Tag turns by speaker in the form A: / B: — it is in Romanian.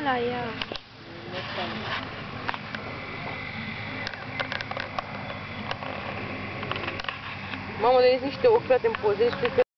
A: la ea.
B: Mamă, dar ești niște ochi, frate, îmi pozezi tu.